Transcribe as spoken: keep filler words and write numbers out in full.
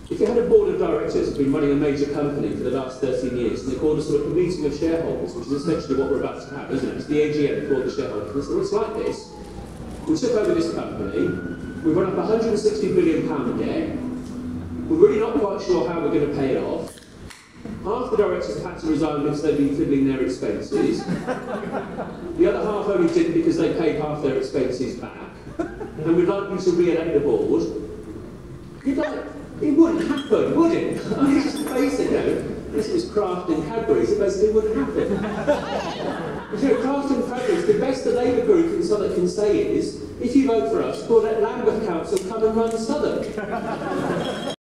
If you had a board of directors who've been running a major company for the last thirteen years, and they called a sort of a meeting of shareholders, which is essentially what we're about to have, isn't it? It's the A G M before the shareholders. And they said, well, it's like this. We took over this company, we've run up one hundred and sixty billion pounds of debt, we're really not quite sure how we're going to pay it off. Half the directors have had to resign because they've been fiddling their expenses. The other half only didn't because they paid half their expenses back. And we'd like you to re-elect the board. You'd like, it wouldn't happen, would it? I mean, it's just basic, you know. This was Kraft and Cadbury's, it basically wouldn't happen. You know, Kraft and Cadbury's, the best the Labour group in Southwark can say is, if you vote for us, we'll let Lambeth Council come and run Southwark.